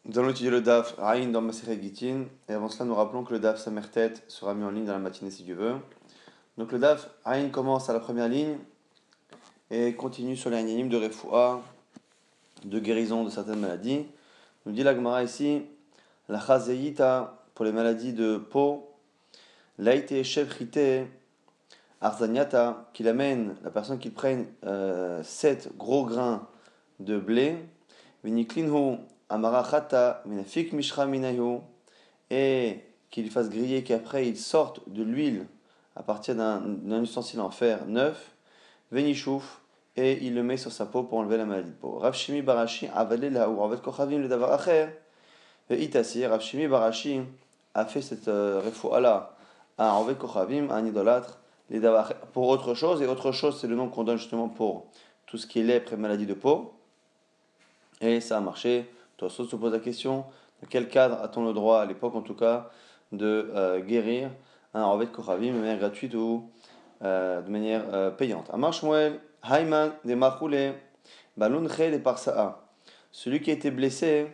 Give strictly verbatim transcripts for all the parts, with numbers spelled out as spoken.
Nous allons étudier le Daf Aïn dans Maseret Gittin, et avant cela, nous rappelons que le Daf Samertet sera mis en ligne dans la matinée si Dieu veut. Donc le Daf Aïn commence à la première ligne et continue sur les Anyanim de Refoua, de guérison de certaines maladies. Nous dit la Gemara ici, la Chazeyita pour les maladies de peau, Laïté Shevrite Arzaniata, qu'il amène, la personne qui prenne euh, sept gros grains de blé, Viniklinhu Amarachata Minafik Mishra Minayu, et qu'il lui fasse griller, qu'après il sorte de l'huile à partir d'un, d'un ustensile en fer neuf, Venishouf, et il le met sur sa peau pour enlever la maladie de peau. Rav Shimi Barashi avalé la ou Ravet Kochavim le davar acher, et Itasi, Rav Shimi Barashi a fait cette euh, refoua-là à Ravet Kochavim, un idolâtre, les davar pour autre chose, et autre chose c'est le nom qu'on donne justement pour tout ce qui est lèpre et maladie de peau, et ça a marché. Tosot se pose la question, dans quel cadre a-t-on le droit, à l'époque en tout cas, de euh, guérir un Ravet Kochavim de manière gratuite ou euh, de manière euh, payante. Amar Shmuel, Hayman de Machoule, Balunche de Parsaa. Celui qui a été blessé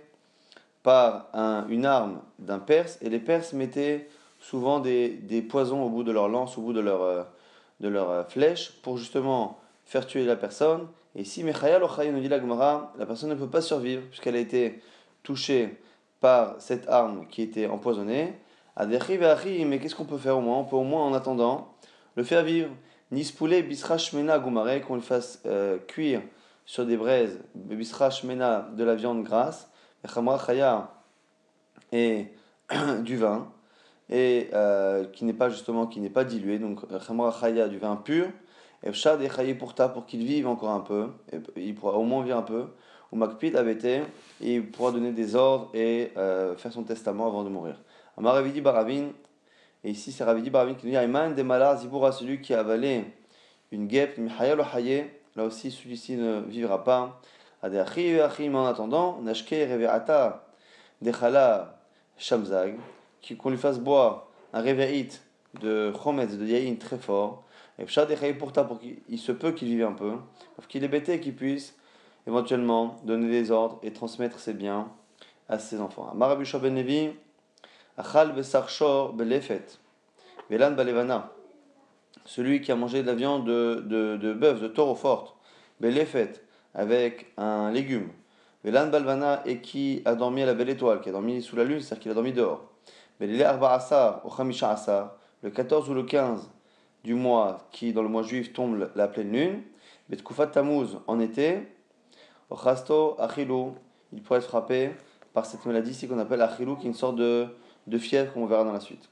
par un, une arme d'un Perse, et les Perses mettaient souvent des, des poisons au bout de leur lance, au bout de leur, euh, de leur euh, flèche, pour justement faire tuer la personne. Et si Mechayal Ochayim, nous dit la Gemara, la personne ne peut pas survivre, puisqu'elle a été touchée par cette arme qui était empoisonnée. Adechi ve'achi, mais qu'est-ce qu'on peut faire au moins? On peut au moins, en attendant, le faire vivre. Nispoulé bisra shmena gumare, qu'on le fasse euh, cuire sur des braises, bisra shmena, de la viande grasse, chamra chaya, et du vin, et euh, qui n'est pas justement, qui n'est pas dilué, donc chamra chaya, du vin pur, et shad et chaye pourta, pour qu'il vive encore un peu, et il pourra au moins vivre un peu, ou makpid abete, et il pourra donner des ordres et euh, faire son testament avant de mourir. Amar Ravidi Baravin, et ici c'est Ravidi Baravin qui nous dit Ayman de Malar Ziboura, celui qui a avalé une guêpe, là aussi celui-ci ne vivra pas. Adeachi Achim, en attendant, Nashke Reveata Dechala Shamzag, qu'on lui fasse boire un réveillite de Chometz, de Yaïn très fort, et Pshad et pourta, pour qu'il se peut qu'il vive un peu, pour qu'il est bêté, qu'il puisse éventuellement donner des ordres et transmettre ses biens à ses enfants. Amar Rabbi Shua ben Levi, Achal Besar Shor Belefet, Velan Balevana, celui qui a mangé de la viande de, de, de bœuf, de taureau forte, Belefet, avec un légume, Velan Balvana, et qui a dormi à la belle étoile, qui a dormi sous la lune, c'est-à-dire qu'il a dormi dehors. Belele Arba Asar, Ochamisha Asar, le quatorze ou le quinze du mois, qui dans le mois juif tombe la pleine lune, Betkufat Tammuz, en été, Ochasto Achilou, il pourrait être frappé par cette maladie ici qu'on appelle Achilou, qui est une sorte de, de fièvre qu'on verra dans la suite.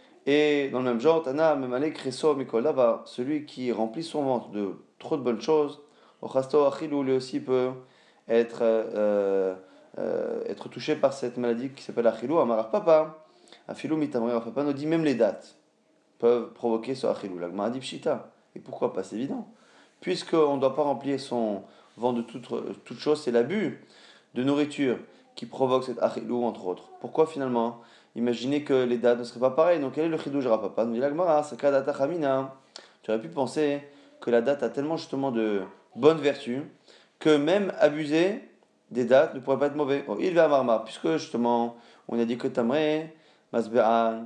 Et dans le même genre, Tana Memale Kreso Mikol Davar, celui qui remplit son ventre de trop de bonnes choses, Ochasto Achilou, lui aussi peut être, euh, euh, être touché par cette maladie qui s'appelle Achilou. Amarav Papa, Afilou Mitamri Rav Papa nous dit même les dates peuvent provoquer ce Achilou. La Gemara dit Pshita. Et pourquoi pas? C'est évident. Puisqu'on ne doit pas remplir son ventre de toute, toute chose, c'est l'abus de nourriture qui provoque cet achilou, entre autres. Pourquoi finalement imaginez que les dates ne seraient pas pareilles? Donc quel est le chidouj Rav Papa? Nous dit la Gemara, sakadata chamina. Tu aurais pu penser que la date a tellement justement de bonnes vertus que même abuser des dates ne pourrait pas être mauvais. Oh, il va à marma, puisque justement on a dit que tamré, masbe'an,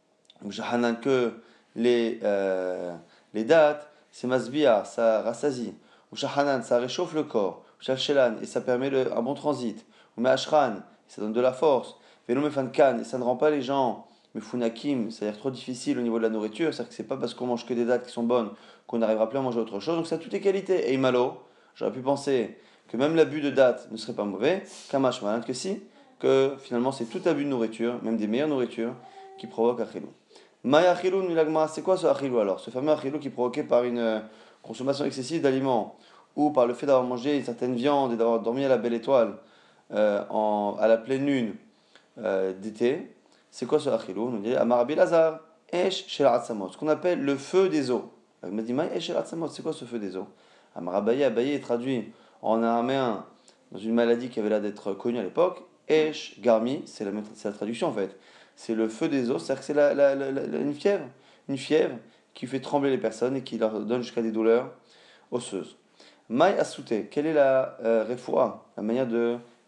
ou jahanan, que les, euh, les dates, c'est masbia, ça rassasie. Ou shahanan, ça réchauffe le corps. Ou shalshelan, et ça permet le, un bon transit. Ou me'ashran, ça donne de la force. Velo mefankan, et ça ne rend pas les gens mefunakim, c'est-à-dire trop difficile au niveau de la nourriture. C'est-à-dire que c'est pas parce qu'on mange que des dates qui sont bonnes qu'on n'arrivera plus à manger autre chose. Donc ça a toutes les qualités. Et imalo, j'aurais pu penser que même l'abus de dates ne serait pas mauvais. Kamash malin que si, que finalement c'est tout abus de nourriture, même des meilleures nourritures, qui provoque achilou. Maya achilou, c'est quoi ce achilou alors? Ce fameux achilou qui est provoqué par une euh, consommation excessive d'aliments, ou par le fait d'avoir mangé une certaine viande et d'avoir dormi à la belle étoile euh, en, à la pleine lune euh, d'été. C'est quoi ce achilou? On dit Amarabi Lazar, Esh Shel Atzamot, ce qu'on appelle le feu des os. Il m'a dit Esh Shel Atzamot, c'est quoi ce feu des os? Amarabaye, Abaye est traduit en araméen dans une maladie qui avait l'air d'être connue à l'époque. Esh Garmi, c'est la, c'est la traduction en fait. C'est le feu des os, c'est-à-dire que c'est la, la, la, la, une fièvre, une fièvre qui fait trembler les personnes et qui leur donne jusqu'à des douleurs osseuses. Maï Asouté, quelle est la euh, refoua, la manière de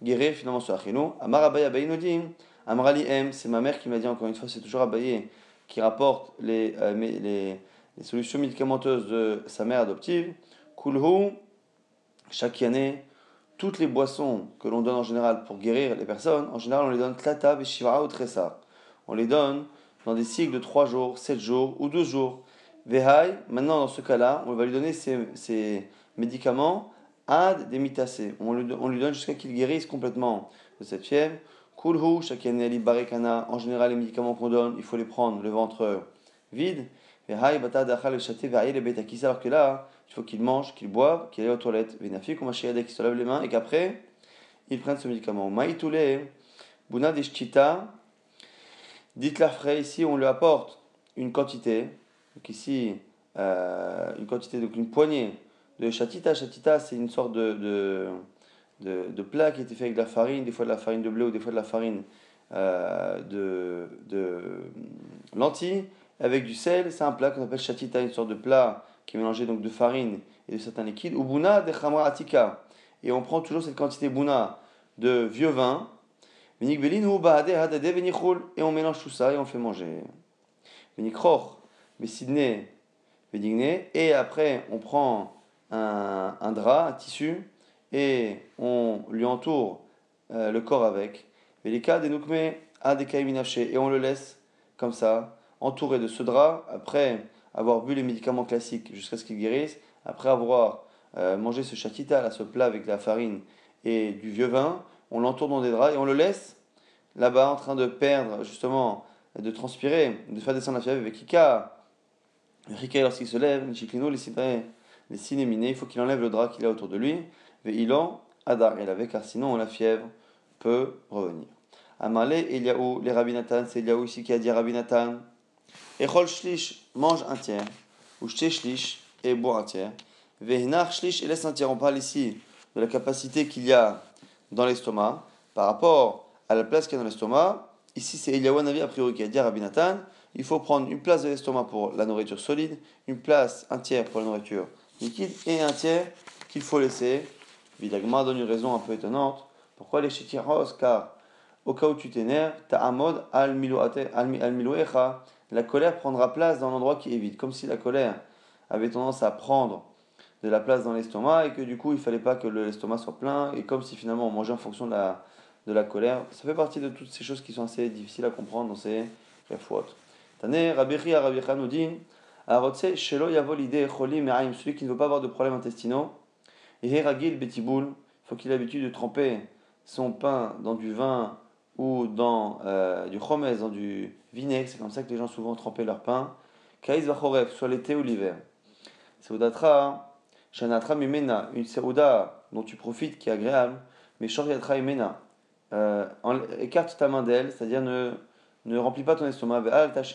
guérir finalement ce Achino. Amar Abaye Abaye nous dit, Amrali M, c'est ma mère qui m'a dit, encore une fois, c'est toujours Abaye qui rapporte les, euh, les, les solutions médicamenteuses de sa mère adoptive. Kulhu, chaque année, toutes les boissons que l'on donne en général pour guérir les personnes, en général on les donne tlata, veshiva ou tressa. On les donne dans des cycles de trois jours, sept jours ou douze jours. Vehai, maintenant dans ce cas-là, on va lui donner ces, ces médicaments ad demitase. On, on lui donne jusqu'à qu'il guérisse complètement de cette fièvre. Kulhu, chaque année, ali barekana. En général, les médicaments qu'on donne, il faut les prendre le ventre vide. Vehai, bata dachal chate vehaï le betakis. Alors que là, il faut qu'il mange, qu'il boive, qu'il aille aux toilettes. Venafi, comme qu'il se lave les mains et qu'après, il prenne ce médicament. Maïtoulé, buna deschita. Dites-la frais, ici on lui apporte une quantité, donc ici euh, une quantité, donc une poignée de chatita. Chatita c'est une sorte de, de, de, de plat qui était fait avec de la farine, des fois de la farine de blé ou des fois de la farine euh, de, de lentilles, avec du sel. C'est un plat qu'on appelle chatita, une sorte de plat qui est mélangé donc de farine et de certains liquides. Ou buna de khamra atika, et on prend toujours cette quantité buna de vieux vin. Et on mélange tout ça et on fait manger. Et après, on prend un, un drap, un tissu, et on lui entoure euh, le corps avec. Et on le laisse comme ça, entouré de ce drap, après avoir bu les médicaments classiques jusqu'à ce qu'il guérisse, après avoir euh, mangé ce chatita, là, ce plat avec de la farine et du vieux vin. On l'entoure dans des draps et on le laisse là-bas en train de perdre, justement, de transpirer, de faire descendre la fièvre avec Kika. Rika, lorsqu'il se lève, Chiklino, les cinéminés, il faut qu'il enlève le drap qu'il a autour de lui. Veilan, Adar, et avec, car sinon la fièvre peut revenir. Amale, Eliaou, les Rabinatan, c'est Eliaou ici qui a dit Rabinatan. Echol Shlish, mange un tiers. Ou Shte Shlish, et bois un tiers. Vehinar Shlish, et laisse un tiers. On parle ici de la capacité qu'il y a dans l'estomac par rapport à la place qu'il y a dans l'estomac. Ici, c'est Eliyahu Hanavi a priori qui a dit à Rabbi Nathan, il faut prendre une place de l'estomac pour la nourriture solide, une place, un tiers pour la nourriture liquide, et un tiers qu'il faut laisser. Vidagma donne une raison un peu étonnante. Pourquoi les chitiros? Car au cas où tu t'énerves, ta'amod al milouecha, la colère prendra place dans l'endroit qui est vide. Comme si la colère avait tendance à prendre de la place dans l'estomac et que du coup il ne fallait pas que l'estomac soit plein, et comme si finalement on mangeait en fonction de la de la colère. Ça fait partie de toutes ces choses qui sont assez difficiles à comprendre dans ces fautes. Tane, Rabbi Chia, Rabbi Chia nous dit, Arotse, Shelo Yavo l'idée Choli Me'aim, celui qui ne veut pas avoir de problèmes intestinaux, et Heragil Betiboul, il faut qu'il ait l'habitude de tremper son pain dans du vin ou dans euh, du chomez, dans du vinaigre, c'est comme ça que les gens souvent trempaient leur pain. Kaïs Vachoref, soit l'été ou l'hiver. Seudatra, Shanatra Mimena, une seouda dont tu profites qui est agréable, mais Shoriatra Imena. Euh, écarte ta main d'elle, c'est-à-dire ne, ne remplis pas ton estomac,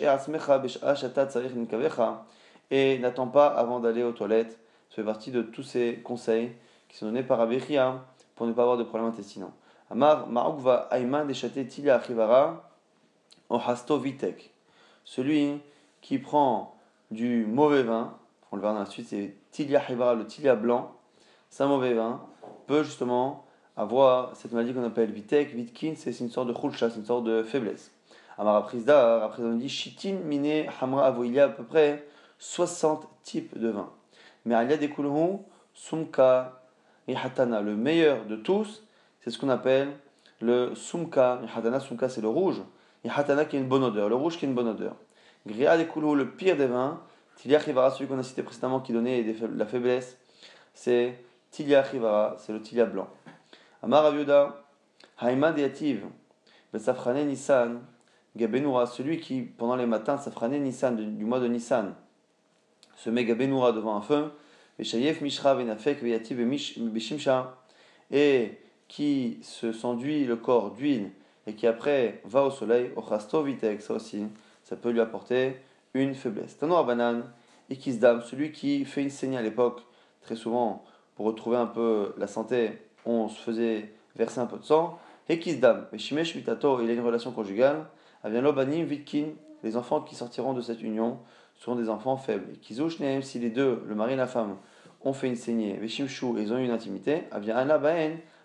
et n'attends pas avant d'aller aux toilettes. Ça fait partie de tous ces conseils qui sont donnés par Rabbi Chia pour ne pas avoir de problèmes intestinaux. Amar Ma'ukva Ayman Deshate Tilia Achivara Ohasto Vitek. Celui qui prend du mauvais vin, on le verra dans la suite, c'est Tilia Achivara, le Tilia blanc, c'est un mauvais vin, peut justement avoir cette maladie qu'on appelle vitek, vitkin, c'est une sorte de khulcha, c'est une sorte de faiblesse. Amara Prisdar, après on dit chitin, mine, hamra, avo, il y a à peu près soixante types de vins. Mais il y a des kulhun, sumka, et hatana. Le meilleur de tous, c'est ce qu'on appelle le sumka. Et hatana, sumka, c'est le rouge. Et hatana qui a une bonne odeur, le rouge qui a une bonne odeur. Gria des kulhun, le pire des vins, tilia chivara, celui qu'on a cité précédemment qui donnait la faiblesse, c'est tilia chivara, c'est le tilia blanc. Amar Aviuda, Haïma Deativ, Besafrane Nissan, Gabenoura, celui qui, pendant les matins, Safrane Nissan, du mois de Nissan, se met Gabenoura devant un feu, Beshayef Mishra Venafek Veyativ Beshimsha, et qui se s'enduit le corps d'huile, et qui après va au soleil, Ochasto Vitek, ça aussi, ça peut lui apporter une faiblesse. Tano Abanan, Ikisdam, celui qui fait une saignée à l'époque, très souvent, pour retrouver un peu la santé, on se faisait verser un peu de sang, et Kisdam, et Shimesh Mitato, il a une relation conjugale, Avian Lobanim, Vitkin, les enfants qui sortiront de cette union seront des enfants faibles. Kizush Nehem, si les deux, le mari et la femme, ont fait une saignée, Veshimshu, et ils ont eu une intimité, Avian Anna Baen,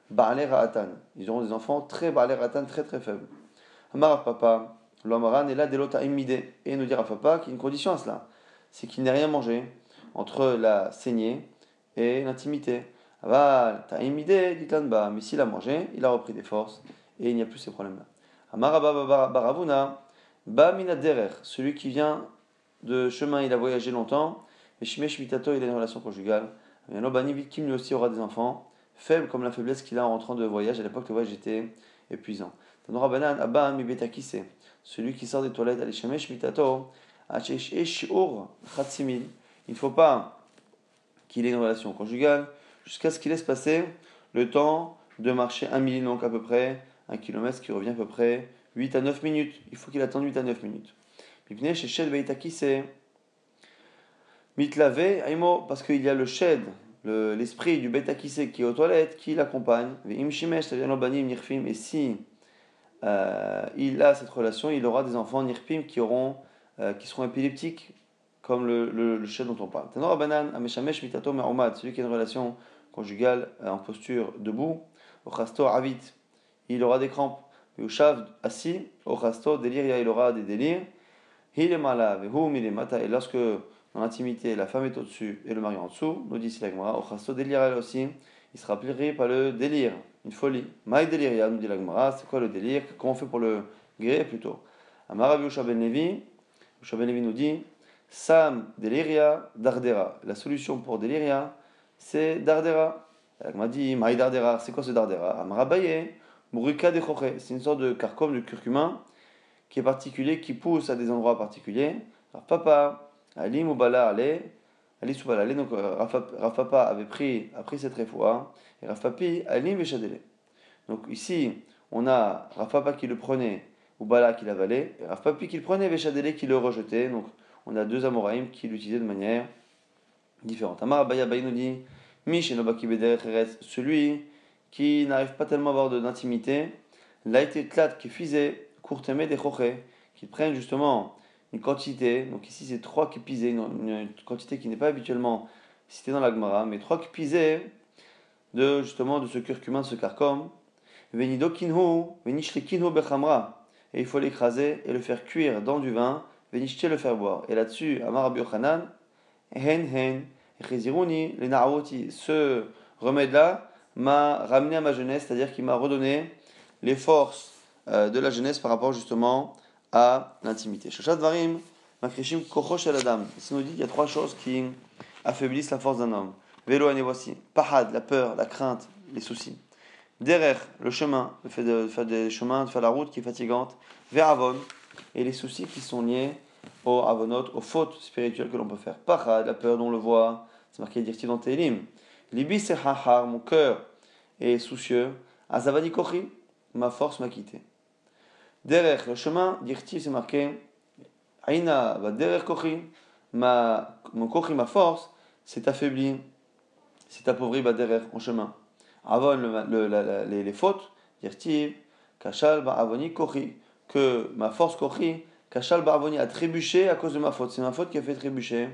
Ba'ale Ra'atan. Ils auront des enfants très Ba'ale Ra'atan, très très faibles. Amar Papa, l'Amaran est là de l'autre imidé. Et nous dire à Papa qu'il y a une condition à cela. C'est qu'il n'ait rien mangé entre la saignée et l'intimité. Aval, t'as imidé, dit l'anba. Mais s'il a mangé, il a repris des forces et il n'y a plus ces problèmes-là. Amar Baravuna, Ba Minaderer, celui qui vient de chemin, il a voyagé longtemps. Et Shimesh Mitato, il a une relation conjugale. Et Lobani Vitkim lui aussi aura des enfants, faibles comme la faiblesse qu'il a en rentrant de voyage. À l'époque, le voyage était épuisant. Tanora Banan, Abba Mibetakise, celui qui sort des toilettes, allez Shimesh Mitato, Asheshur Khatsimil. Il ne faut pas qu'il ait une relation conjugale jusqu'à ce qu'il laisse passer le temps de marcher un mille, donc à peu près un kilomètre, ce qui revient à peu près huit à neuf minutes. Il faut qu'il attende huit à neuf minutes. Mipne Sheshel Beitakise. Mitlavé, Aimo, parce qu'il y a le shed, le, l'esprit du bêta qui sait qui est aux toilettes, qui l'accompagne. Et si euh, il a cette relation, il aura des enfants nirpim qui auront, euh, qui seront épileptiques, comme le, le, le shed dont on parle. Tanora banan, ameshamesh mitato me'omad, celui qui a une relation conjugale euh, en posture debout. Ochasto avit, il aura des crampes. Ushav assis, ochasto délire, il aura des délires. Hilemala, vehu milemata, et lorsque dans l'intimité, la femme est au-dessus et le mari en dessous, nous dit ici la Gemara, au chasto délire elle aussi, il sera pris par le délire, une folie. Maï déliria, nous dit la Gemara, c'est quoi le délire? Comment on fait pour le guérir plutôt? Amara Yusha ben Levi, Yusha ben Levi nous dit, Sam deliria dardera. La solution pour deliria, c'est dardera. La Gemara dit, Maï dardera, c'est quoi ce dardera? Amara Baye, Muruka de Choche, c'est une sorte de carcome, de curcumin, qui est particulier, qui pousse à des endroits particuliers. Alors, papa, Ali Moubala Ale, Ali Soubala Ale, donc Rav Papa avait pris, a pris cette réfoua, et Rav Papi, Ali Veshadele. Donc ici, on a Rav Papa qui le prenait, Moubala qui l'avalait, et Rav Papi qui le prenait, Veshadele qui le rejetait. Donc on a deux Amoraïm qui l'utilisaient de manière différente. Amar Abaya Bayi nous dit, Mish Enobaki Bederech, celui qui n'arrive pas tellement à avoir d'intimité, l'a été tlat qui fisait, courtemé des choché, qui prennent justement une quantité, donc ici c'est trois qui pisaient, une, une quantité qui n'est pas habituellement citée dans la Gemara, mais trois qui pisaient de justement de ce curcuma, de ce carcome, venido kinhu, venishlekinhu bechamra, et il faut l'écraser et le faire cuire dans du vin, venishte le faire boire. Et là-dessus, Amar Rabbi Yochanan, hen hen, cheziruni, les naawoti, ce remède-là m'a ramené à ma jeunesse, c'est-à-dire qu'il m'a redonné les forces euh, de la jeunesse par rapport justement à l'intimité. Shoshat Varim, Makrishim Kochosh el Adam. Ici, nous dit qu'il y a trois choses qui affaiblissent la force d'un homme. Vélo, et voici. Pahad, la peur, la crainte, les soucis. Derer, le chemin, le fait de faire des chemins, de faire la route qui est fatigante. Veravon, et les soucis qui sont liés aux avonot, aux fautes spirituelles que l'on peut faire. Pahad, la peur dont on le voit, c'est marqué dirti dans Télim. Libi sehahar, mon cœur est soucieux. Azavani kochi, ma force m'a quitté. Derech, le chemin, dirti, c'est marqué. Aïna, va derech kochi, ma, mon kochi, ma force, s'est affaibli, s'est appauvri, va derech, en chemin. Avon, le, le, la, la, les, les fautes, dirti, kachal, ba avoni kochi, que ma force kochi, kachal, ba avoni, a trébuché à cause de ma faute. C'est ma faute qui a fait trébucher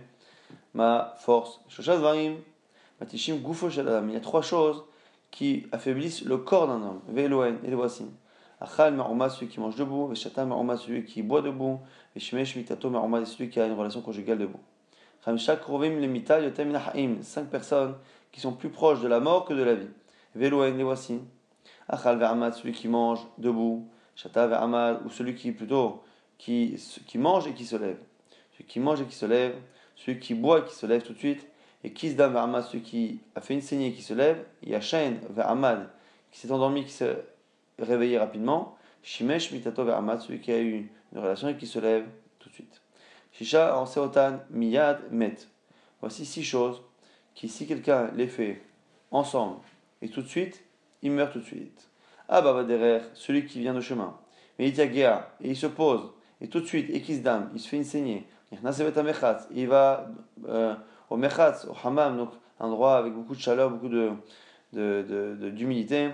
ma force. Shoshat varim, matishim gufo shel adam. Il y a trois choses qui affaiblissent le corps d'un homme. Ve'elohen, et les voici. Achal me'oma, celui qui mange debout. Ve'shata me'oma, celui qui boit debout. Ve'shmesh mitato me'oma, celui qui a une relation conjugale debout. Chamsha krovim lemita yotem min ha'im. Cinq personnes qui sont plus proches de la mort que de la vie. Ve'elohen, les voici. Achal ve'amad, celui qui mange debout. Shata ve'amad, ou celui qui plutôt qui, qui mange et qui se lève. Celui qui mange et qui se lève. Celui qui boit et qui se lève tout de suite. Et Kisdam ve'amad, celui qui a fait une saignée et qui se lève. Yashen ve'amad, qui s'est endormi, qui s'est réveillé rapidement. Shimesh mitato ve'amad, celui qui a eu une relation et qui se lève tout de suite. Shisha en seotan miyad met. Voici six choses qui, si quelqu'un les fait ensemble et tout de suite, il meurt tout de suite. Abba vaderer, celui qui vient de chemin. Mais il et il se pose, et tout de suite, et Kisdam, il se fait une saignée. Il va euh, au mechatz, au hammam, donc un endroit avec beaucoup de chaleur, beaucoup de, de, de, de, d'humidité.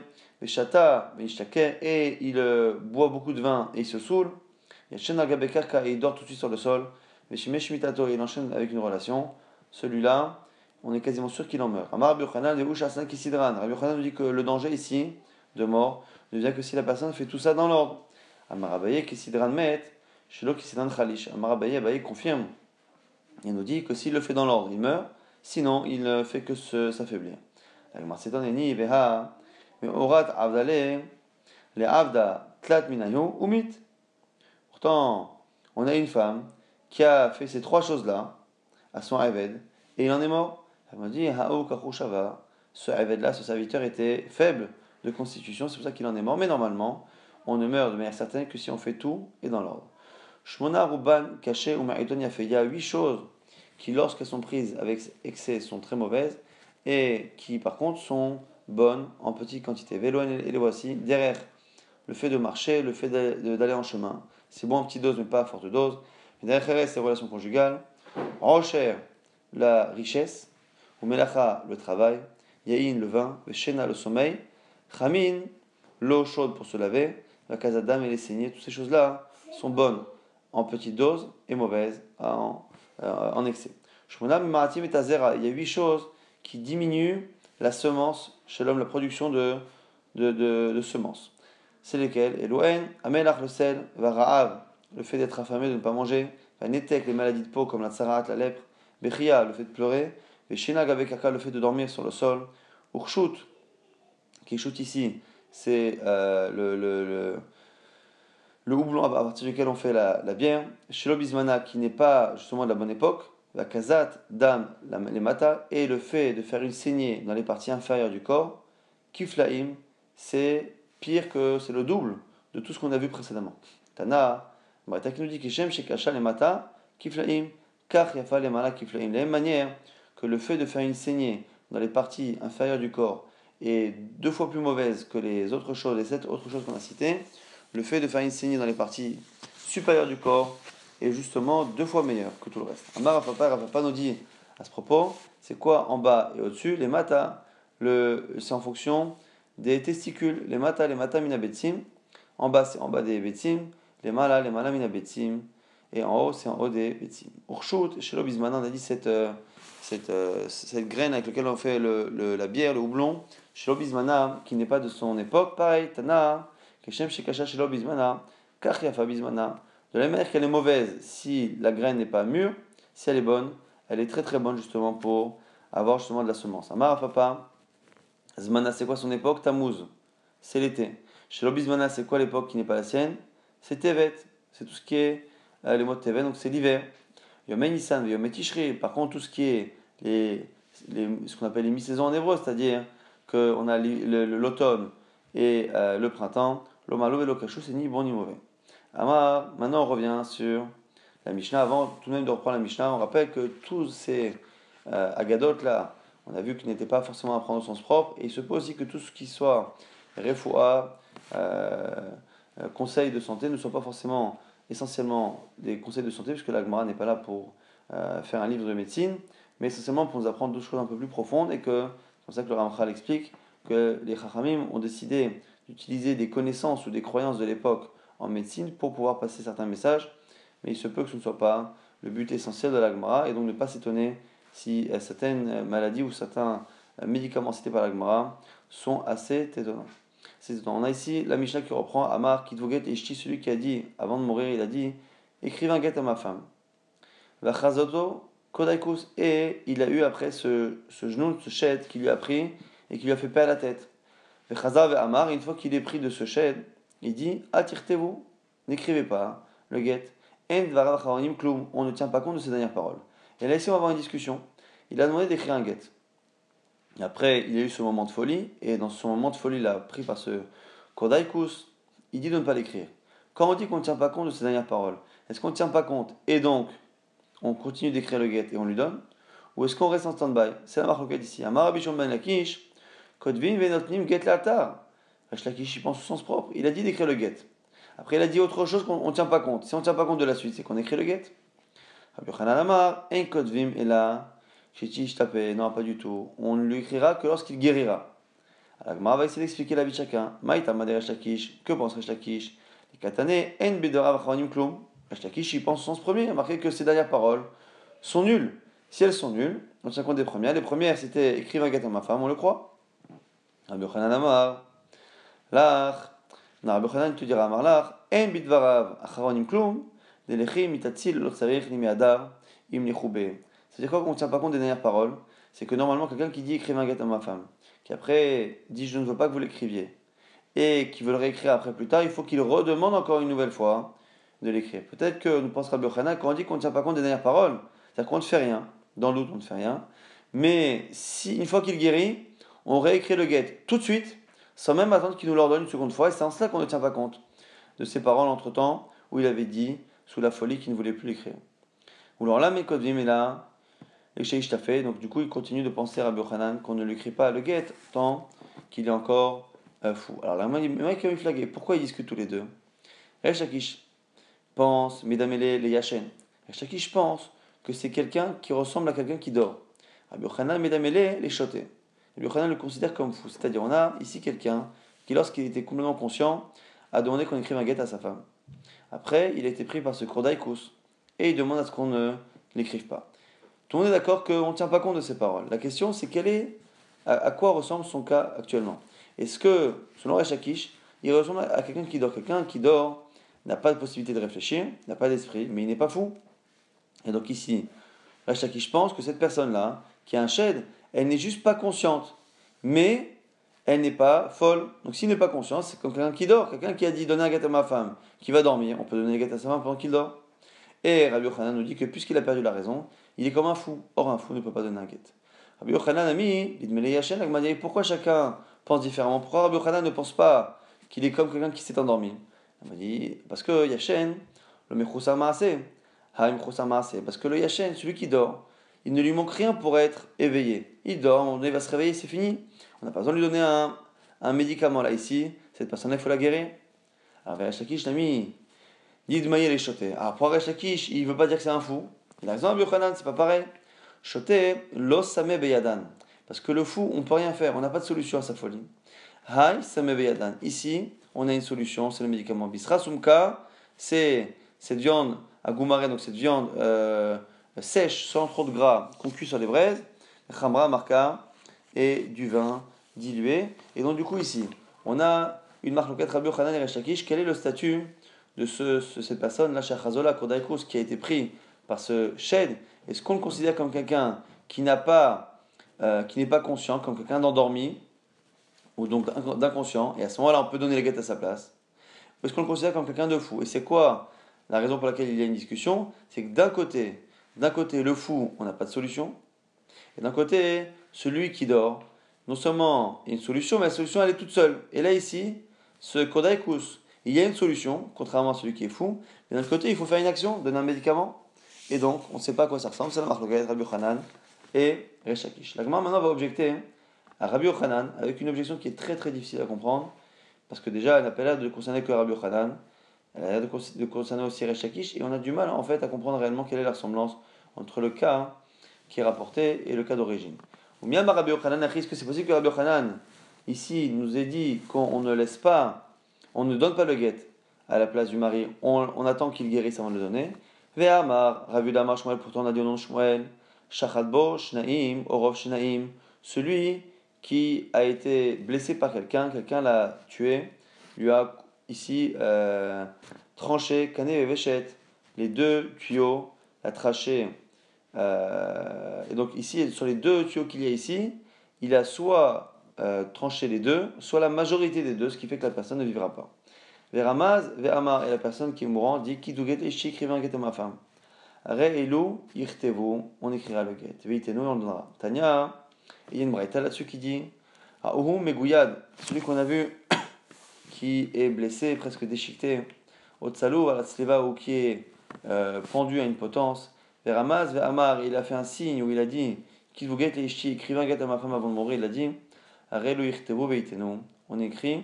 Et il euh, boit beaucoup de vin et il se saoule. Et il dort tout de suite sur le sol. Et il enchaîne avec une relation. Celui-là, on est quasiment sûr qu'il en meurt. Amar Rabbi Yochanan, Lehu Shasan Kisidran. Rabbi Yochanan nous dit que le danger ici, de mort, ne vient que si la personne fait tout ça dans l'ordre. Amar Abaye Kisidran Met, Shelo Kisidran Khalish. Amar Abaye, Abaye confirme. Il nous dit que s'il le fait dans l'ordre, il meurt, sinon il ne fait que se, s'affaiblir. Agmar Seton Eni, Veha, Orat Avdale, Le Avda Tlat Minayu, Umit. Pourtant, on a une femme qui a fait ces trois choses-là à son Aved, et il en est mort. Elle m'a dit, Ha'ou Kachushava, ce Aved-là, ce serviteur était faible de constitution, c'est pour ça qu'il en est mort. Mais normalement, on ne meurt de manière certaine que si on fait tout et dans l'ordre. Shmona Ruban Kaché ou Ma'iton Yafe. Il y a huit choses qui, lorsqu'elles sont prises avec excès, sont très mauvaises, et qui, par contre, sont bonnes en petite quantité. Véloen et les voici. Derrière, le fait de marcher, le fait d'aller en chemin. C'est bon en petite dose, mais pas à forte dose. Derrière, c'est les relations conjugales. Rocher, la richesse. Ou Melacha, le travail. Yaïn, le vin. Shena, le sommeil. Chamin, l'eau chaude pour se laver. La kazadam et les saignées. Toutes ces choses-là sont bonnes en petite dose et mauvaises en, euh, en excès. Shmona Maratim et Tazera. Il y a huit choses qui diminuent la semence chez l'homme, la production de, de, de, de semences. C'est lesquelles? Elohen, Amelach, le sel. Varaav, le fait d'être affamé, de ne pas manger. Netek, les maladies de peau comme la tsarat, la lèpre. Bechia, le fait de pleurer. Veshinag avec Kaka, le fait de dormir sur le sol. Urshut, qui shoot ici, c'est euh, le, le, le, le houblon à partir duquel on fait la, la bière. Shelo Bismana, qui n'est pas justement de la bonne époque. La kazat, dam, la, les mata. Et le fait de faire une saignée dans les parties inférieures du corps. Kiflaim, c'est pire que, c'est le double de tout ce qu'on a vu précédemment. Tana, Breta qui nous dit Kishem, Shekasha, les mata, Kiflaim, Kach, Yafa, les mala, Kiflaim. De la même manière que le fait de faire une saignée dans les parties inférieures du corps est deux fois plus mauvaise que les autres choses, les sept autres choses qu'on a citées, le fait de faire une saignée dans les parties supérieures du corps est justement deux fois meilleur que tout le reste. Amar Rafapa, Rafapa nous dit à ce propos, c'est quoi en bas et au-dessus? Les mata, le, c'est en fonction des testicules. Les mata, les mata mina betsim. En bas, c'est en bas des betsim. Les mala, les mala mina betsim. Et en haut, c'est en haut des betsim. Urshut, Shelo Bismana, on a dit cette, euh, cette, euh, cette graine avec laquelle on fait le, le, la bière, le houblon. Shelo Bismana, qui n'est pas de son époque. Pareil, Tana, Keshem Shekasha Shelo Bismana, Kach Yafa Bismana. De la même manière qu'elle est mauvaise si la graine n'est pas mûre, si elle est bonne, elle est très très bonne justement pour avoir justement de la semence. Amar Papa, Zmana, c'est quoi son époque? Tammuz, c'est l'été. Chez l'Obizmana, c'est quoi l'époque qui n'est pas la sienne? C'est Tevet, c'est tout ce qui est euh, les mois de Tevet, donc c'est l'hiver. Yomei Nissan, Yomei Tishri, par contre tout ce qui est les, les, ce qu'on appelle les mi-saisons en hébreu, c'est-à-dire qu'on a l'automne et euh, le printemps, l'Omalo et l'Okashu, c'est ni bon ni mauvais. Amar, maintenant on revient sur la Mishnah. Avant tout de même de reprendre la Mishnah, on rappelle que tous ces euh, agadotes là, on a vu qu'ils n'étaient pas forcément à prendre au sens propre, et il se peut aussi que tout ce qui soit refoua, euh, euh, conseil de santé, ne soit pas forcément essentiellement des conseils de santé, puisque la Gemara n'est pas là pour euh, faire un livre de médecine, mais essentiellement pour nous apprendre d'autres choses un peu plus profondes, et que c'est pour ça que le Ramchal explique que les Chachamim ont décidé d'utiliser des connaissances ou des croyances de l'époque en médecine pour pouvoir passer certains messages, mais il se peut que ce ne soit pas le but essentiel de la Gemara, et donc ne pas s'étonner si euh, certaines maladies ou certains euh, médicaments cités par la Gemara sont assez étonnants. C'est étonnant. On a ici la Mishnah qui reprend Amar Kitvoget et Ishti, celui qui a dit, avant de mourir, il a dit écrivez un guet à ma femme. Vachazoto Kodaikus, et il a eu après ce, ce genou, ce shed qui lui a pris et qui lui a fait perdre la tête. Vachazav et Amar, une fois qu'il est pris de ce shed, il dit attirez-vous, n'écrivez pas le guet. On ne tient pas compte de ces dernières paroles. Et là, ici, on va avoir une discussion. Il a demandé d'écrire un guet. Après, il y a eu ce moment de folie, et dans ce moment de folie, là, pris par ce Kodaikus, il dit de ne pas l'écrire. Quand on dit qu'on ne tient pas compte de ces dernières paroles, est-ce qu'on ne tient pas compte, et donc, on continue d'écrire le guet et on lui donne, ou est-ce qu'on reste en stand-by? C'est la marque ici. Amar Rabbi Shimon ben Lakish, Kodvin venotnim get l'atar. Resh Lakish, il pense au sens propre. Il a dit d'écrire le guet. Après, il a dit autre chose qu'on ne tient pas compte. Si on ne tient pas compte de la suite, c'est qu'on écrit le guet. Rabbi Yochanan Amar, en kodvim et là, Shetish tapé, non, pas du tout. On ne lui écrira que lorsqu'il guérira. Alors, Gemara va essayer d'expliquer la vie de chacun. Maïtama de Resh Lakish, que pense Resh Lakish? Les katane, en bedora vachanim klum. Resh Lakish, il pense au sens premier. Il a marqué que ces dernières paroles sont nulles. Si elles sont nulles, on tient compte des premières. Les premières, c'était écrire un get à ma femme, on le croit. Rabbi Yochanan Amar, Lach. Non, Rabbi Yochanan te dira Amar Lach, En bidvarav, acharonim klum, delechim mitatsil lo tsarich ni miadar, im nechube. C'est-à-dire quoi qu'on ne tient pas compte des dernières paroles, c'est que normalement, quelqu'un qui dit écrivez un get à ma femme, qui après dit je ne veux pas que vous l'écriviez, et qui veut le réécrire après plus tard, il faut qu'il redemande encore une nouvelle fois de l'écrire. Peut-être que nous pensons Rabbi Yochanan quand on dit qu'on ne tient pas compte des dernières paroles, c'est-à-dire qu'on ne fait rien. Dans le doute, on ne fait rien. Mais si une fois qu'il guérit, on réécrit le get tout de suite, sans même attendre qu'il nous l'ordonne une seconde fois. Et c'est en cela qu'on ne tient pas compte de ces paroles entre-temps, où il avait dit, sous la folie, qu'il ne voulait plus l'écrire. Ou alors là, mais Kodvim est là, et Sheish t'a fait. Donc du coup, il continue de penser à Rabbi Yochanan qu'on ne l'écrit pas le get tant qu'il est encore euh, fou. Alors là, le mec a mis flagué. Pourquoi ils discutent tous les deux? Resh Lakish pense, Mesdames et les Yachen. Resh Lakish pense que c'est quelqu'un qui ressemble à quelqu'un qui dort. Rabbi Yochanan, mesdames et les, les chotés. Rabbi Yochanan le considère comme fou. C'est-à-dire, on a ici quelqu'un qui, lorsqu'il était complètement conscient, a demandé qu'on écrive un get à sa femme. Après, il a été pris par ce Krodaïkous et il demande à ce qu'on ne l'écrive pas. Tout le monde est d'accord qu'on ne tient pas compte de ces paroles. La question, c'est quelle est, à, à quoi ressemble son cas actuellement. Est-ce que, selon Resh Lakish, il ressemble à quelqu'un qui dort? Quelqu'un qui dort n'a pas de possibilité de réfléchir, n'a pas d'esprit, mais il n'est pas fou. Et donc ici, Resh Lakish pense que cette personne-là, qui a un shed, elle n'est juste pas consciente, mais elle n'est pas folle. Donc s'il n'est pas conscient, c'est comme quelqu'un qui dort, quelqu'un qui a dit donner un get à ma femme, qui va dormir, on peut donner un get à sa femme pendant qu'il dort. Et Rabbi Yochanan nous dit que puisqu'il a perdu la raison, il est comme un fou. Or un fou ne peut pas donner un get. Rabbi Yochanan a mis, pourquoi chacun pense différemment? Pourquoi Rabbi Yochanan ne pense pas qu'il est comme quelqu'un qui s'est endormi? Il m'a dit, parce que Yachen, le mechousa maaseh. Parce que le Yachen, celui qui dort, il ne lui manque rien pour être éveillé. Il dort, à un moment donné, il va se réveiller, c'est fini. On n'a pas besoin de lui donner un, un médicament là, ici. Cette personne-là, il faut la guérir. Alors, Resh Lakish, l'ami, dit de mailler les chotés. Alors, pour Resh Lakish, il ne veut pas dire que c'est un fou. Il a raison, Rabbi Yochanan, c'est pas pareil. Choté, los sameh beyadan. Parce que le fou, on ne peut rien faire, on n'a pas de solution à sa folie. Hay sameh beyadan. Ici, on a une solution, c'est le médicament. Bisra sumka, c'est cette viande à goumaré, donc cette viande euh, sèche, sans trop de gras, qu'on cuit sur les braises, khamra, marka, et du vin dilué. Et donc du coup ici, on a une marque loquette Rabbi Yochanan et Resh Lakish. Quel est le statut de ce, ce, cette personne, la Shachazola, Kodaïkous, qui a été pris par ce shed? Est-ce qu'on le considère comme quelqu'un qui n'a pas, euh, qui n'est pas conscient, comme quelqu'un d'endormi, ou donc d'inconscient, et à ce moment-là on peut donner les guettes à sa place? Ou est-ce qu'on le considère comme quelqu'un de fou? Et c'est quoi la raison pour laquelle il y a une discussion? C'est que d'un côté, d'un côté, le fou, on n'a pas de solution. Et d'un côté, celui qui dort, non seulement il y a une solution, mais la solution elle est toute seule. Et là ici, ce Kodaïkous, il y a une solution, contrairement à celui qui est fou. Mais d'un autre côté, il faut faire une action, donner un médicament. Et donc, on ne sait pas à quoi ça ressemble. C'est la marque loquette Rabbi Yochanan et Resh Lakish. La Gemara maintenant va objecter à Rabbi Yochanan avec une objection qui est très très difficile à comprendre. Parce que déjà, elle n'a pas l'air de concerner que Rabbi Yochanan. Elle a l'air de concerner aussi Resh Lakish, et on a du mal en fait à comprendre réellement quelle est la ressemblance entre le cas hein, qui est rapporté et le cas d'origine. Ou bien Rabbi Yochanan, est-ce que c'est possible que Rabbi Yochanan ici nous ait dit qu'on ne laisse pas, on ne donne pas le get à la place du mari, on, on attend qu'il guérisse avant de le donner? Ve'amar, Rav Yudah Amar Shmuel, pourtant on a dit au nom de Shmuel, Shachatbo, Shnaim, Orov Shnaim, celui qui a été blessé par quelqu'un, quelqu'un l'a tué, lui a ici euh, tranché, Kané et Veshet, les deux tuyaux, la trachée. Euh, et donc ici, sur les deux tuyaux qu'il y a ici, il a soit euh, tranché les deux, soit la majorité des deux, ce qui fait que la personne ne vivra pas. Ve'ramaz, ve'amar, et la personne qui est mourante dit Kiduget eshi, écrivez un get à ma femme. Re'elu, irtevu, on écrira le get. Ve'itenu, on le donnera. Tanya, il y a une braïta là-dessus qui dit Aouhou megouyad, celui qu'on a vu qui est blessé, presque déchiqueté, au tsalou, à la tsleva, ou qui est euh, pendu à une potence. Ve'ramaz, ve'amar, il a fait un signe où il a dit Kiduget eshi, écrivez un get à ma femme avant de mourir. Il a dit Re'elu, irtevu, ve'itenu, on écrit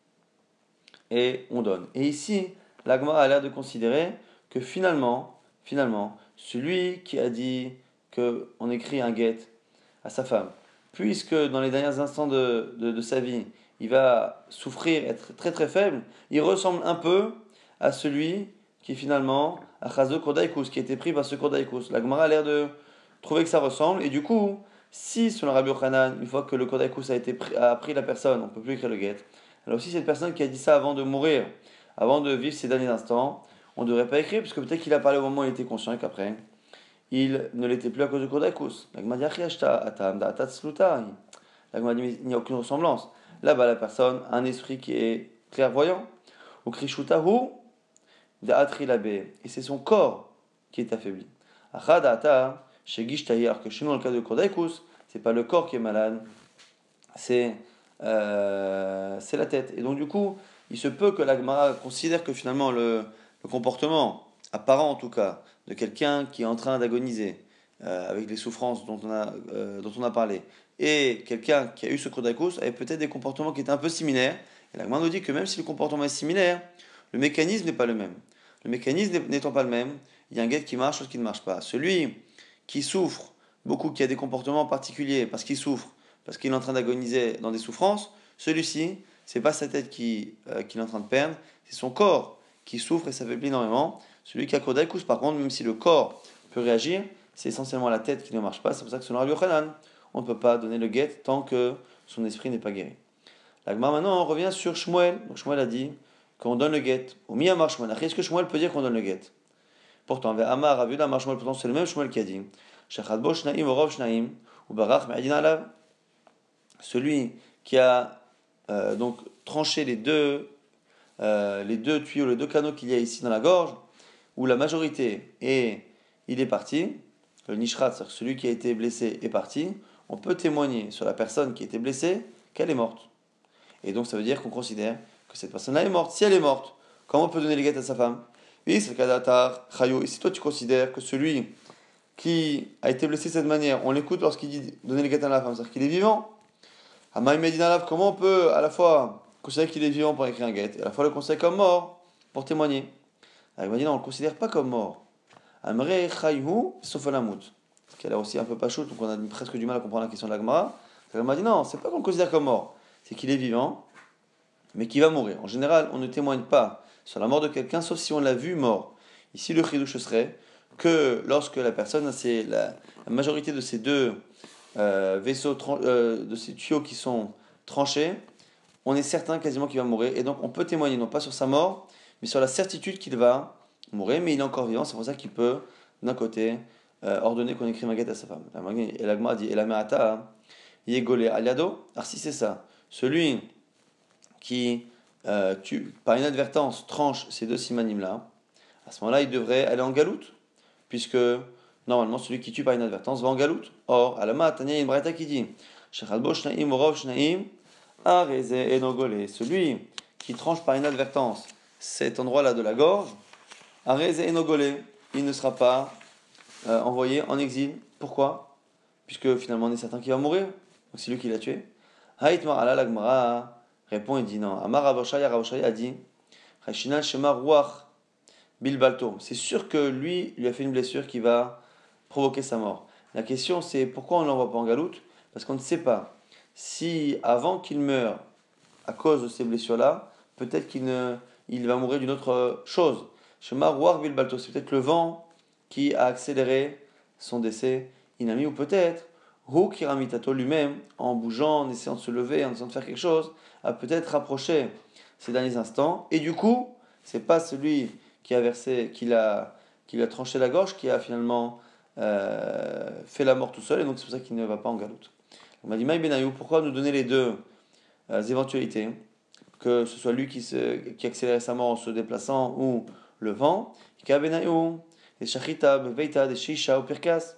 et on donne. Et ici, l'Agma a l'air de considérer que finalement, finalement, celui qui a dit qu'on écrit un get à sa femme, puisque dans les derniers instants de, de, de sa vie, il va souffrir, être très très faible, il ressemble un peu à celui qui finalement, à Chazo Kodaïkous, qui a été pris par ce Kodaïkous. L'Agma a l'air de trouvé que ça ressemble, et du coup, si selon Rabbi Yochanan, une fois que le Kodakous a, été pris, a pris la personne, on ne peut plus écrire le get, alors aussi cette personne qui a dit ça avant de mourir, avant de vivre ses derniers instants, on ne devrait pas écrire, puisque peut-être qu'il a parlé au moment où il était conscient et qu'après, il ne l'était plus à cause du Kodakous. L'agma dit, L'agma dit, il n'y a aucune ressemblance. Là-bas, la personne a un esprit qui est clairvoyant. Ou krishutahu de et c'est son corps qui est affaibli. Achadata chez Gishtahi, alors que chez nous, dans le cas de Kodaikus, c'est pas le corps qui est malade, c'est euh, c'est la tête. Et donc, du coup, il se peut que la Gemara considère que finalement le, le comportement apparent, en tout cas, de quelqu'un qui est en train d'agoniser euh, avec les souffrances dont on a, euh, dont on a parlé, et quelqu'un qui a eu ce Kodaikus avait peut-être des comportements qui étaient un peu similaires. Et la Gemara nous dit que même si le comportement est similaire, le mécanisme n'est pas le même. Le mécanisme n'étant pas le même, il y a un guet qui marche, chose qui ne marche pas. Celui qui souffre beaucoup, qui a des comportements particuliers parce qu'il souffre, parce qu'il est en train d'agoniser dans des souffrances, celui-ci, c'est pas sa tête qui, euh, qu'il est en train de perdre, c'est son corps qui souffre et s'affaiblit énormément. Celui qui a Kodaikus, par contre, même si le corps peut réagir, c'est essentiellement la tête qui ne marche pas. C'est pour ça que selon Rabbi Yochanan, on ne peut pas donner le guet tant que son esprit n'est pas guéri. La Gemara maintenant on revient sur Shmuel. Donc Shmuel a dit qu'on donne le guet. Au Miyamar Shmuel. Est-ce que Shmuel peut dire qu'on donne le guet? Pourtant, avec Amar, Rav Yudah, Amar Shmuel, pourtant c'est le même Shmuel qui a dit Shachadbo Shnaim Orov Shnaim ou Barach Me'adin Alav. Celui qui a euh, donc tranché les deux, euh, les deux tuyaux, les deux canaux qu'il y a ici dans la gorge, où la majorité est, il est parti, le Nishrat, c'est-à-dire celui qui a été blessé est parti, on peut témoigner sur la personne qui a été blessée qu'elle est morte. Et donc ça veut dire qu'on considère que cette personne-là est morte. Si elle est morte, comment on peut donner les guettes à sa femme? Oui, c'est le cas d'Atar, Chayo. Et si toi tu considères que celui qui a été blessé de cette manière, on l'écoute lorsqu'il dit donner les guettes à la femme, c'est-à-dire qu'il est vivant. Amaï Medinalav, comment on peut à la fois considérer qu'il est vivant pour écrire un guet et à la fois le considérer comme mort pour témoigner? Alors il m'a dit non, on ne le considère pas comme mort. Amre Chayhu Sofalamut. Ce qui a l'air aussi un peu pas chaud, donc on a presque du mal à comprendre la question de la Gemara. Il m'a dit non, c'est pas qu'on le considère comme mort, c'est qu'il est vivant, mais qu'il va mourir. En général, on ne témoigne pas sur la mort de quelqu'un, sauf si on l'a vu mort. Ici, le chidouche serait que lorsque la personne, c'est la, la majorité de ces deux euh, vaisseaux, euh, de ces tuyaux qui sont tranchés, on est certain quasiment qu'il va mourir. Et donc, on peut témoigner non pas sur sa mort, mais sur la certitude qu'il va mourir, mais il est encore vivant. C'est pour ça qu'il peut, d'un côté, euh, ordonner qu'on écrive un guet à sa femme. Et la Gemara dit, et la Me'ata, Yegolé aliado. Alors si c'est ça, celui qui, euh, tue, par inadvertance, tranche ces deux simanim-là, à ce moment-là, il devrait aller en galoute, puisque normalement, celui qui tue par inadvertance va en galoute. Or, à la Ma'atania, il y a une braïta qui dit Shechalbo shnaim orov shnaim areze enogolé. Celui qui tranche par inadvertance cet endroit-là de la gorge, areze enogolé, il ne sera pas euh, envoyé en exil. Pourquoi? Puisque finalement, on est certain qu'il va mourir. Donc c'est lui qui l'a tué. Haïtmar ala l'agmara répond et dit non. Amar Rabashaya, Rabashaya a dit Hashinal shema ruach bilbalto. C'est sûr que lui, lui a fait une blessure qui va provoquer sa mort. La question c'est pourquoi on ne l'envoie pas en galoute? Parce qu'on ne sait pas si avant qu'il meure à cause de ces blessures-là, peut-être qu'il ne, il va mourir d'une autre chose. Shema ruach bilbalto, c'est peut-être le vent qui a accéléré son décès inami, ou peut-être Hu Kiramitato lui-même, en bougeant, en essayant de se lever, en essayant de faire quelque chose, a peut-être rapproché ces derniers instants. Et du coup, c'est pas celui qui a versé, qui l'a, qui lui a tranché la gorge, qui a finalement euh, fait la mort tout seul. Et donc c'est pour ça qu'il ne va pas en galoute. On m'a dit Maï Benayou, pourquoi nous donner les deux euh, éventualités, que ce soit lui qui, se, qui accélérait sa mort en se déplaçant ou le vent, Benayou, des shachita, beveita, des shisha ou pirkas.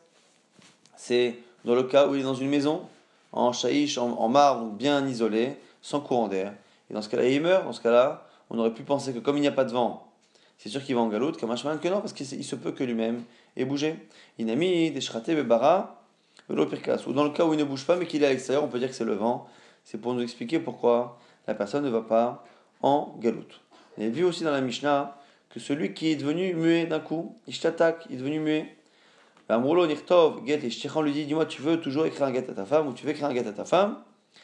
C'est dans le cas où il est dans une maison, en chaïch, en, en marbre, bien isolé, sans courant d'air. Et dans ce cas-là, il meurt. Dans ce cas-là, on aurait pu penser que comme il n'y a pas de vent, c'est sûr qu'il va en galoute, comme un chemin que non, parce qu'il se peut que lui-même ait bougé. Inami, Deshrate, Bebara, Velopirkas. Ou dans le cas où il ne bouge pas, mais qu'il est à l'extérieur, on peut dire que c'est le vent. C'est pour nous expliquer pourquoi la personne ne va pas en galoute. On a vu aussi dans la Mishnah que celui qui est devenu muet d'un coup, Ishtatak, il est devenu muet. Amroulo Nirtov, get et Shtichan lui dit dis-moi, tu veux toujours écrire un get à ta femme ou tu veux écrire un get à ta femme?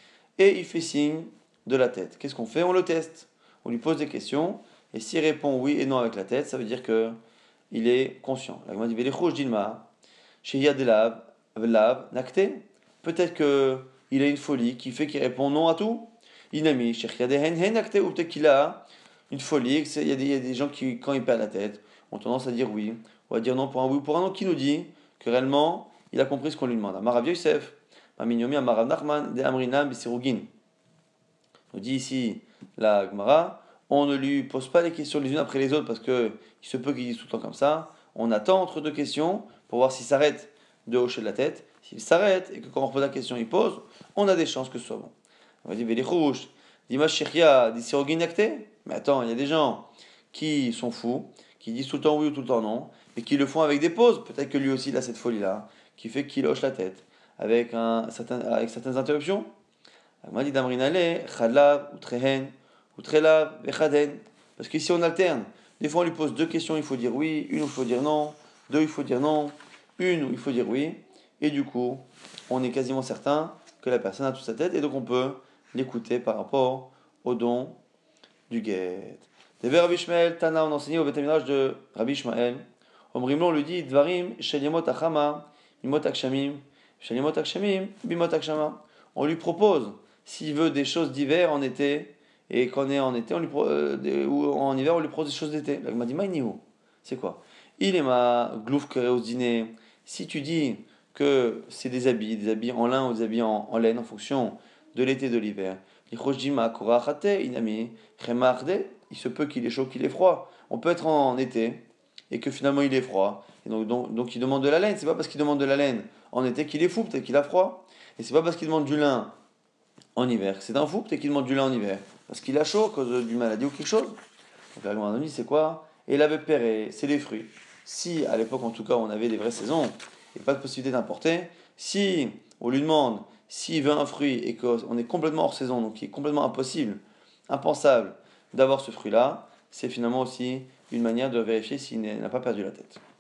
Et il fait signe de la tête. Qu'est-ce qu'on fait? On le teste. On lui pose des questions et s'il répond oui et non avec la tête, ça veut dire que il est conscient. La Gemara dit Velechouj Dilma, chez Yadelav, Vlav, Nakte. Peut-être qu'il a une folie qui fait qu'il répond non à tout. Inami, Shechiadehen, Hen, Nakte. Ou peut-être qu'il a une folie, il y, a des, il y a des gens qui, quand ils perdent la tête, ont tendance à dire oui, ou à dire non pour un oui ou pour un non, qui nous dit que réellement, il a compris ce qu'on lui demande. Amarav Yosef, Maminyomi, Amarav Nachman, De Amrinam, Bisirugin. Nous dit ici la Gemara, on ne lui pose pas les questions les unes après les autres parce que il se peut qu'il dise tout le temps comme ça. On attend entre deux questions pour voir s'il s'arrête de hocher de la tête. S'il s'arrête et que quand on repose la question, il pose, on a des chances que ce soit bon. On va dire Velichouch, Dimash Shechia, Disirogin Nakte. Mais attends, il y a des gens qui sont fous, qui disent tout le temps oui ou tout le temps non, et qui le font avec des pauses. Peut-être que lui aussi il a cette folie-là, qui fait qu'il hoche la tête avec, un, certain, avec certaines interruptions. M'a dit d'Amrinale, Chalav, ou Trehen, ou Trelav, Vechaden. Parce qu'ici on alterne. Des fois on lui pose deux questions, il faut dire oui, une où il faut dire non, deux il faut dire non, une où il faut dire oui. Et du coup, on est quasiment certain que la personne a toute sa tête et donc on peut l'écouter par rapport au don du guet. Deve Rabbi Ishmael, Tana, on enseignait au Bétaminage de Rabbi Ishmael. Omrimlo, on lui dit Dvarim, Shelimot Achama, Imot Akshamim, Shelimot Akshamim, Bimot Akshama. On lui propose, s'il veut des choses d'hiver en été, et qu'on est en été, on lui pro, euh, des, ou en hiver, on lui propose des choses d'été. Là, il m'a dit Maïniou. C'est quoi? Il est ma glouf au dîner. Si tu dis que c'est des habits, des habits en lin ou des habits en, en laine en fonction de l'été et de l'hiver. Il se peut qu'il est chaud, qu'il est froid. On peut être en été et que finalement il est froid. Et donc, donc, donc il demande de la laine. C'est pas parce qu'il demande de la laine en été qu'il est fou, peut-être qu'il a froid. Et c'est pas parce qu'il demande du lin en hiver que c'est un fou, peut-être qu'il demande du lin en hiver. Parce qu'il a chaud à cause d'une maladie ou quelque chose. Donc la loi dit c'est quoi? Et la péré, c'est les fruits. Si à l'époque en tout cas on avait des vraies saisons et pas de possibilité d'importer, si on lui demande s'il veut un fruit et qu'on est complètement hors saison, donc il est complètement impossible, impensable d'avoir ce fruit-là, c'est finalement aussi une manière de vérifier s'il n'a pas perdu la tête.